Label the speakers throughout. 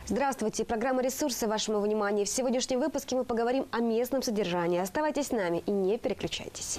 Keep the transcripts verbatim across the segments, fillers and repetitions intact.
Speaker 1: Здравствуйте. Программа «Ресурсы» вашему вниманию. В сегодняшнем выпуске мы поговорим о местном содержании. Оставайтесь с нами и не переключайтесь.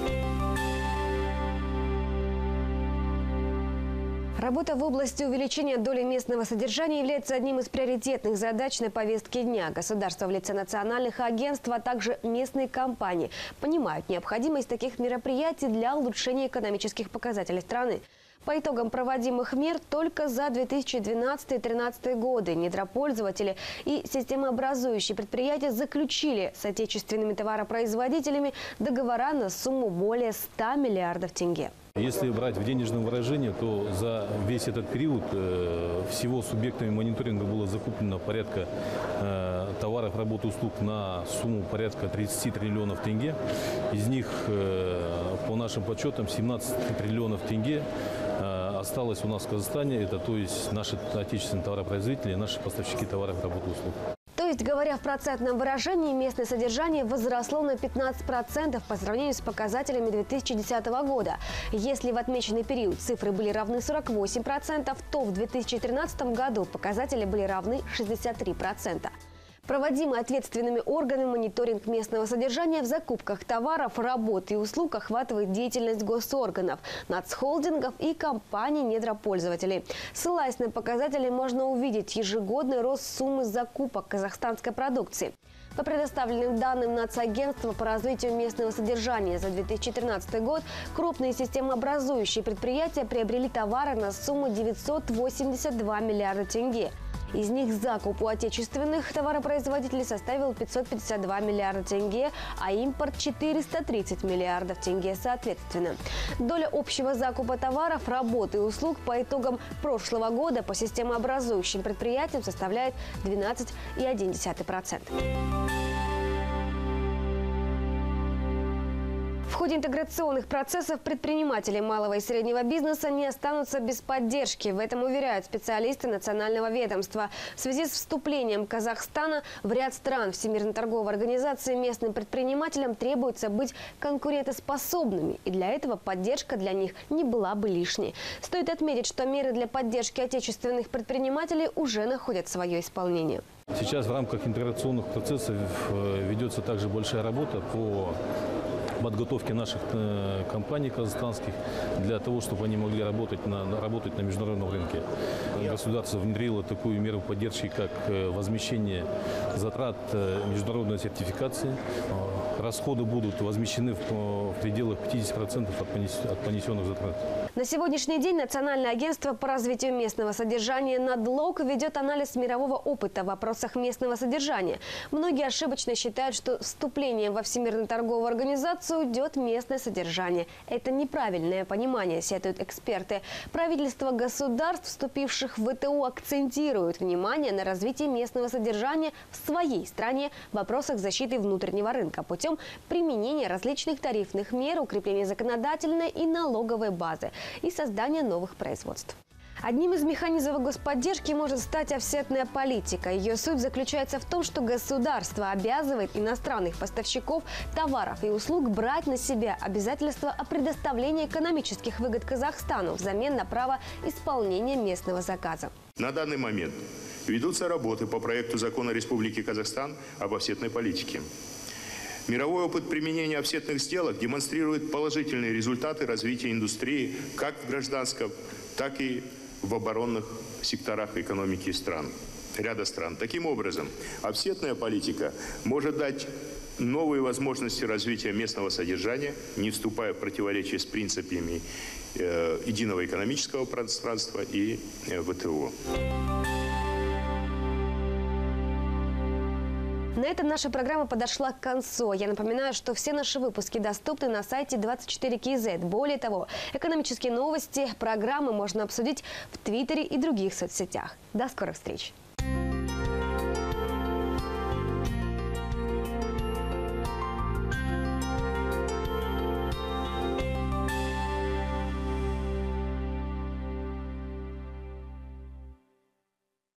Speaker 1: Работа в области увеличения доли местного содержания является одним из приоритетных задач на повестке дня. Государство в лице национальных агентств, а также местные компании понимают необходимость таких мероприятий для улучшения экономических показателей страны. По итогам проводимых мер только за две тысячи двенадцатый — две тысячи тринадцатый годы недропользователи и системообразующие предприятия заключили с отечественными товаропроизводителями договора на сумму более ста миллиардов тенге.
Speaker 2: Если брать в денежном выражении, то за весь этот период э, всего субъектами мониторинга было закуплено порядка э, товаров, работ и услуг на сумму порядка тридцати триллионов тенге. Из них, э, по нашим подсчетам, семнадцать триллионов тенге э, осталось у нас в Казахстане. Это то есть наши отечественные товаропроизводители, наши поставщики товаров, работ и услуг.
Speaker 1: То есть, говоря в процентном выражении, местное содержание возросло на пятнадцать процентов по сравнению с показателями две тысячи десятого года. Если в отмеченный период цифры были равны сорока восьми процентам, то в две тысячи тринадцатом году показатели были равны шестидесяти трём процентам. Проводимый ответственными органами мониторинг местного содержания в закупках товаров, работ и услуг охватывает деятельность госорганов, нацхолдингов и компаний-недропользователей. Ссылаясь на показатели, можно увидеть ежегодный рост суммы закупок казахстанской продукции. По предоставленным данным Нацагентства по развитию местного содержания за две тысячи тринадцатый год, крупные системообразующие предприятия приобрели товары на сумму девятьсот восемьдесят два миллиарда тенге. Из них закуп у отечественных товаропроизводителей составил пятьсот пятьдесят два миллиарда тенге, а импорт – четыреста тридцать миллиардов тенге соответственно. Доля общего закупа товаров, работ и услуг по итогам прошлого года по системообразующим предприятиям составляет двенадцать целых одна десятая процента. В ходе интеграционных процессов предприниматели малого и среднего бизнеса не останутся без поддержки. В этом уверяют специалисты национального ведомства. В связи с вступлением Казахстана в ряд стран Всемирной торговой организации местным предпринимателям требуется быть конкурентоспособными. И для этого поддержка для них не была бы лишней. Стоит отметить, что меры для поддержки отечественных предпринимателей уже находят свое исполнение.
Speaker 2: Сейчас в рамках интеграционных процессов ведется также большая работа по подготовки наших э, компаний казахстанских для того, чтобы они могли работать на, работать на международном рынке. Государство внедрило такую меру поддержки, как э, возмещение затрат э, международной сертификации. Э, расходы будут возмещены в, в пределах пятидесяти процентов от, понес, от понесенных затрат.
Speaker 1: На сегодняшний день Национальное агентство по развитию местного содержания «Надлог» ведет анализ мирового опыта в вопросах местного содержания. Многие ошибочно считают, что вступлением во Всемирную торговую организацию идет местное содержание. Это неправильное понимание, сетуют эксперты. Правительства государств, вступивших в вэ тэ о, акцентируют внимание на развитии местного содержания в своей стране в вопросах защиты внутреннего рынка путем применения различных тарифных мер, укрепления законодательной и налоговой базы и создания новых производств. Одним из механизмов господдержки может стать офсетная политика. Ее суть заключается в том, что государство обязывает иностранных поставщиков товаров и услуг брать на себя обязательства о предоставлении экономических выгод Казахстану взамен на право исполнения местного заказа.
Speaker 3: На данный момент ведутся работы по проекту закона Республики Казахстан об офсетной политике. Мировой опыт применения офсетных сделок демонстрирует положительные результаты развития индустрии как в гражданском, так и в оборонных секторах экономики стран, ряда стран. Таким образом, офсетная политика может дать новые возможности развития местного содержания, не вступая в противоречие с принципами э, единого экономического пространства и э, вэ тэ о.
Speaker 1: На этом наша программа подошла к концу. Я напоминаю, что все наши выпуски доступны на сайте двадцать четыре кей зет. Более того, экономические новости, программы можно обсудить в Твиттере и других соцсетях. До скорых встреч!